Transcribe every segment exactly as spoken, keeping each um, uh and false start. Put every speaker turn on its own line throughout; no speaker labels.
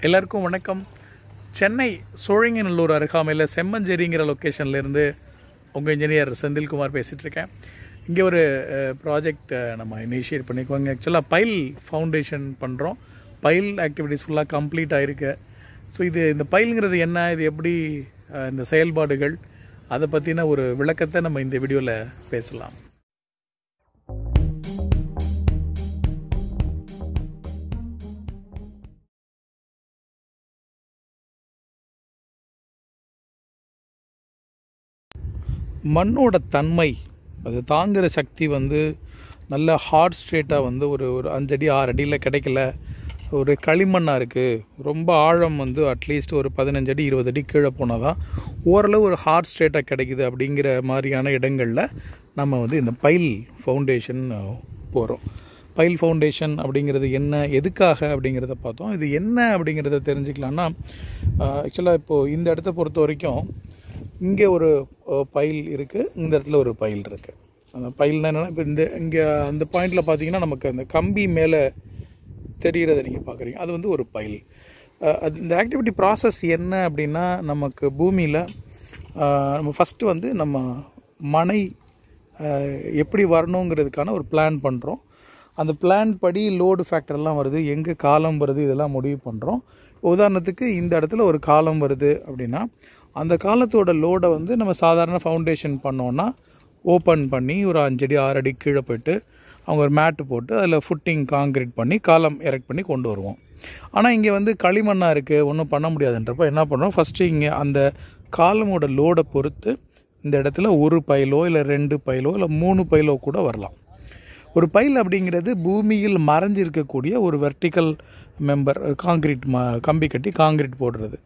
எல்லாருக்கும் வணக்கம். சென்னை சோழிங்கநல்லூர் அருகாமையில் செம்மஞ்சேரிங்கிற லொக்கேஷன்லேருந்து உங்கள் இன்ஜினியர் செந்தில்குமார் பேசிகிட்டு இருக்கேன். இங்கே ஒரு ப்ராஜெக்ட் நம்ம இனிஷியேட் பண்ணிக்குவாங்க. ஆக்சுவலாக பைல் ஃபவுண்டேஷன் பண்ணுறோம். பைல் ஆக்டிவிட்டீஸ் ஃபுல்லாக கம்ப்ளீட் ஆகிருக்கு. ஸோ இது இந்த பைலுங்கிறது என்ன, இது எப்படி இந்த செயல்பாடுகள், அதை பற்றின ஒரு விளக்கத்தை நம்ம இந்த வீடியோவில் பேசலாம். மண்ணோட தன்மை, அது தாங்குகிற சக்தி வந்து நல்ல ஹார்ட் ஸ்ட்ரேட்டாக வந்து ஒரு ஒரு அஞ்சடி ஆறு அடியில் கிடைக்கல. ஒரு களிமண்ணாக இருக்குது. ரொம்ப ஆழம் வந்து அட்லீஸ்ட் ஒரு பதினஞ்சு அடி இருபது அடி கீழே போனால் தான் ஓரளவு ஒரு ஹார்ட் ஸ்ட்ரேட்டாக கிடைக்குது. அப்படிங்கிற மாதிரியான இடங்களில் நம்ம வந்து இந்த பைல் ஃபவுண்டேஷன் போகிறோம். பைல் ஃபவுண்டேஷன் அப்படிங்கிறது என்ன, எதுக்காக அப்படிங்கிறத பார்த்தோம். இது என்ன அப்படிங்கிறத தெரிஞ்சுக்கலான்னா, ஆக்சுவலாக இப்போது இந்த இடத்த பொறுத்த வரைக்கும் இங்கே ஒரு பைல் இருக்குது, இந்த இடத்துல ஒரு பைல் இருக்குது. அந்த பைல்னா என்னென்னா, இப்போ இந்த இங்கே அந்த பாயிண்டில் பார்த்தீங்கன்னா நமக்கு அந்த கம்பி மேலே தெரிகிறத நீங்கள் பார்க்குறீங்க, அது வந்து ஒரு பைல். அது இந்த ஆக்டிவிட்டி ப்ராசஸ் என்ன அப்படின்னா, நமக்கு பூமியில் நம்ம ஃபஸ்ட்டு வந்து நம்ம மனை எப்படி வரணுங்கிறதுக்கான ஒரு பிளான் பண்ணுறோம். அந்த பிளான் படி லோடு ஃபேக்டர்லாம் வருது, எங்கே காலம் வருது, இதெல்லாம் முடிவு பண்ணுறோம். உதாரணத்துக்கு இந்த இடத்துல ஒரு காலம் வருது அப்படின்னா, அந்த காலத்தோட லோடை வந்து நம்ம சாதாரண ஃபவுண்டேஷன் பண்ணோன்னா ஓப்பன் பண்ணி ஒரு அஞ்சடி ஆறு அடி கீழே போய்ட்டு அவங்க ஒரு மேட்டு போட்டு அதில் ஃபுட்டிங் காங்கிரீட் பண்ணி காலம் எரெக்ட் பண்ணி கொண்டு வருவோம். ஆனால் இங்கே வந்து களிமண்ணாக இருக்குது, ஒன்றும் பண்ண முடியாதுன்றப்போ என்ன பண்ணுறோம், ஃபஸ்ட்டு இங்கே அந்த காலமோட லோடை பொறுத்து இந்த இடத்துல ஒரு பைலோ இல்லை ரெண்டு பைலோ இல்லை மூணு பைலோ கூட வரலாம். ஒரு பைல் அப்படிங்கிறது பூமியில் மறைஞ்சிருக்கக்கூடிய ஒரு வெர்டிக்கல் மெம்பர், காங்கிரீட் ம கம்பி கட்டி காங்கிரீட் போடுறது.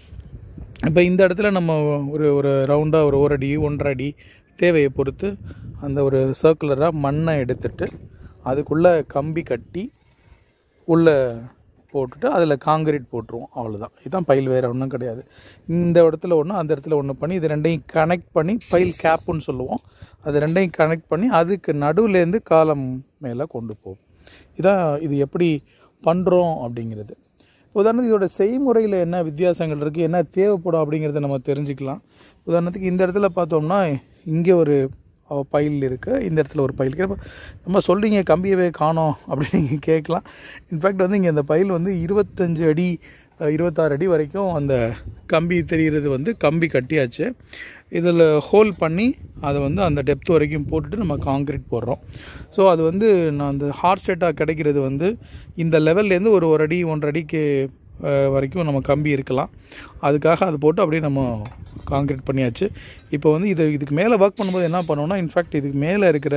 இப்போ இந்த இடத்துல நம்ம ஒரு ஒரு ரவுண்டாக ஒரு ஒரு அடி ஒன்றரை அடி தேவையை பொறுத்து அந்த ஒரு சர்க்குலராக மண்ணை எடுத்துட்டு அதுக்குள்ளே கம்பி கட்டி உள்ளே போட்டுட்டு அதில் காங்கிரீட் போட்டுருவோம். அவ்வளோதான். இதுதான் பைல், வேறு ஒன்றும் கிடையாது. இந்த இடத்துல ஒன்று அந்த இடத்துல ஒன்று பண்ணி இது ரெண்டையும் கனெக்ட் பண்ணி பைல் கேப்புன்னு சொல்லுவோம். அது ரெண்டையும் கனெக்ட் பண்ணி அதுக்கு நடுவுலேருந்து காலம் மேலே கொண்டு போகும். இதான் இது எப்படி பண்ணுறோம் அப்படிங்கிறது. உதாரணத்துக்கு இதோட செய்முறையில் என்ன வித்தியாசங்கள் இருக்குது, என்ன தேவைப்படும் அப்படிங்கிறத நம்ம தெரிஞ்சுக்கலாம். உதாரணத்துக்கு இந்த இடத்துல பார்த்தோம்னா இங்கே ஒரு பைல் இருக்குது, இந்த இடத்துல ஒரு பைல் இருக்குது. நம்ம சொல்கிறீங்க கம்பியவே காணோம் அப்படின்னு நீங்கள் கேட்கலாம். இன்ஃபேக்ட் வந்து இங்கே இந்த பைல் வந்து இருபத்தஞ்சு அடி இருபத்தாறு அடி வரைக்கும் அந்த கம்பி தெரிகிறது வந்து கம்பி கட்டியாச்சு. இதில் ஹோல் பண்ணி அதை வந்து அந்த டெப்த் வரைக்கும் போட்டுட்டு நம்ம காங்கிரீட் போடுறோம். ஸோ அது வந்து நான் அந்த ஹார்ட் ஸ்டேட்டாக கிடைக்கிறது வந்து இந்த லெவல்லேருந்து ஒரு ஒரு அடி ஒன்றரை அடிக்கு வரைக்கும் நம்ம கம்பி இருக்கலாம். அதுக்காக அது போட்டு அப்படியே நம்ம காங்கிரீட் பண்ணியாச்சு. இப்போ வந்து இது இதுக்கு மேலே ஒர்க் பண்ணும்போது என்ன பண்ணோம்னா, இன்ஃபேக்ட் இதுக்கு மேலே இருக்கிற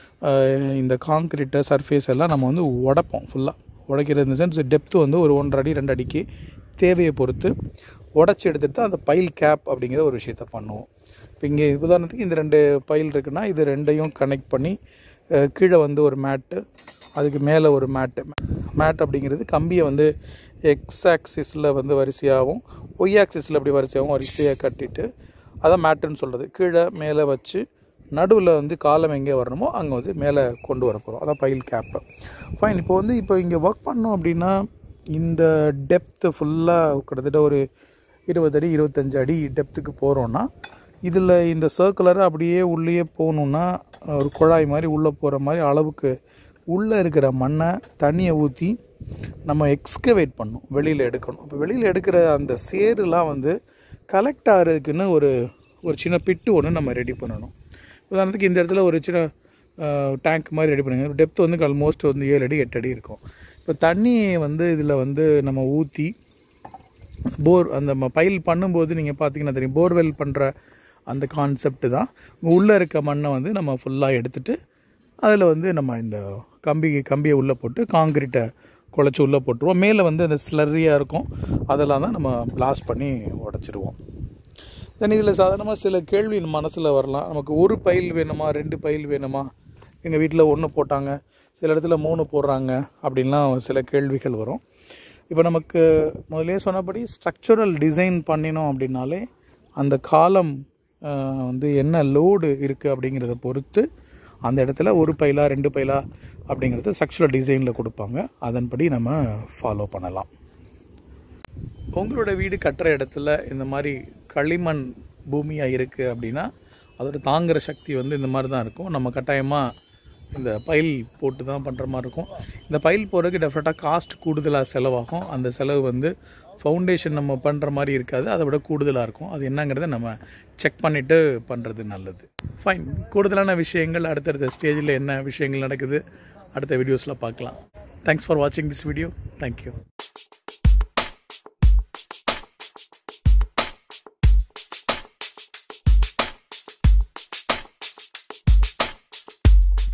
இந்த காங்கிரீட்டை சர்ஃபேஸ் எல்லாம் நம்ம வந்து உடைப்போம். ஃபுல்லாக உடைக்கிறது இந்த சென்ஸ் டெப்த்து வந்து ஒரு ஒன்றரை அடி ரெண்டு அடிக்கு தேவையை பொறுத்து உடச்சி எடுத்துகிட்டு அந்த பைல் கேப் அப்படிங்கிற ஒரு விஷயத்த பண்ணுவோம். இப்போ இங்கே உதாரணத்துக்கு இந்த ரெண்டு பைல் இருக்குன்னா இது ரெண்டையும் கனெக்ட் பண்ணி கீழே வந்து ஒரு மேட்டு, அதுக்கு மேலே ஒரு மேட்டு. மேட் அப்படிங்கிறது கம்பியை வந்து எக்ஸ் ஆக்சிஸில் வந்து வரிசையாகவும் ஒய் ஆக்சிஸில் அப்படி வரிசையாகவும் வரிசையாக கட்டிட்டு அதான் மேட்டுன்னு சொல்கிறது. கீழே மேலே வச்சு நடுவில் வந்து காலம் எங்கே வரணுமோ அங்கே வந்து மேலே கொண்டு வர போகிறோம். அதான் பைல் கேப்பு. ஃபைன். இப்போ வந்து இப்போ இங்கே ஒர்க் பண்ணோம் அப்படின்னா இந்த டெப்த்து ஃபுல்லாக கிட்டத்தட்ட ஒரு இருபது அடி இருபத்தஞ்சு அடி டெப்த்துக்கு போகிறோன்னா இதில் இந்த சர்க்குலராக அப்படியே உள்ளே போகணுன்னா ஒரு குழாய் மாதிரி உள்ளே போகிற மாதிரி அளவுக்கு உள்ளே இருக்கிற மண்ணை தண்ணியை ஊற்றி நம்ம எக்ஸ்கவேட் பண்ணணும், வெளியில் எடுக்கணும். இப்போ வெளியில் எடுக்கிற அந்த சேருலாம் வந்து கலெக்ட் ஆகிறதுக்குன்னு ஒரு ஒரு சின்ன பிட்டு ஒன்று நம்ம ரெடி பண்ணணும். உதாரணத்துக்கு இந்த இடத்துல ஒரு சின்ன டேங்க் மாதிரி ரெடி பண்ணுங்க. டெப்த் வந்து ஆல்மோஸ்ட் வந்து ஏழு அடி எட்டு அடி இருக்கும். இப்போ தண்ணியை வந்து இதில் வந்து நம்ம ஊற்றி போர் அந்த பைல் பண்ணும்போது நீங்கள் பார்த்தீங்கன்னா தெரியும், போர்வெல் பண்ணுற அந்த கான்செப்ட் தான். உள்ளே இருக்க மண்ணை வந்து நம்ம ஃபுல்லாக எடுத்துகிட்டு அதில் வந்து நம்ம இந்த கம்பி கம்பியை உள்ளே போட்டு காங்கிரீட்டை குழச்சி உள்ளே போட்டுருவோம். மேலே வந்து அந்த ஸ்லரியாக இருக்கும், அதெல்லாம் தான் நம்ம பிளாஸ்ட் பண்ணி உடச்சிடுவோம். தென் இதில் சாதாரணமாக சில கேள்வி மனசில் வரலாம். நமக்கு ஒரு பைல் வேணுமா, ரெண்டு பைல் வேணுமா, எங்கள் வீட்டில் ஒன்று போட்டாங்க, சில இடத்துல மூணு போடுறாங்க அப்படின்லாம் சில கேள்விகள் வரும். இப்போ நமக்கு முதலே சொன்னபடி ஸ்ட்ரக்சரல் டிசைன் பண்ணினோம் அப்படின்னாலே அந்த காலம் வந்து என்ன லோடு இருக்குது அப்படிங்கிறத பொறுத்து அந்த இடத்துல ஒரு பைலா ரெண்டு பைலா அப்படிங்கிறது ஸ்ட்ரக்சரல் டிசைனில் கொடுப்பாங்க. அதன்படி நம்ம ஃபாலோ பண்ணலாம். உங்களோட வீடு கட்டுற இடத்துல இந்த மாதிரி களிமண் பூமியாக இருக்குது அப்படின்னா அதோட தாங்குகிற சக்தி வந்து இந்த மாதிரி தான் இருக்கும். நம்ம கட்டாயமாக இந்த பைல் போட்டு தான் பண்ணுற மாதிரி இருக்கும். இந்த பைல் போடுறதுக்கு டெஃபினட்டாக காஸ்ட் கூடுதலாக செலவாகும். அந்த செலவு வந்து ஃபவுண்டேஷன் நம்ம பண்ணுற மாதிரி இருக்காது, அதை விட கூடுதலாக இருக்கும். அது என்னங்கிறத நம்ம செக் பண்ணிவிட்டு பண்ணுறது நல்லது. ஃபைன். கூடுதலான விஷயங்கள் அடுத்தடுத்த ஸ்டேஜில் என்ன விஷயங்கள் நடக்குது அடுத்த வீடியோஸில் பார்க்கலாம். தேங்க்ஸ் ஃபார் வாட்சிங் திஸ் வீடியோ. தேங்க்யூ.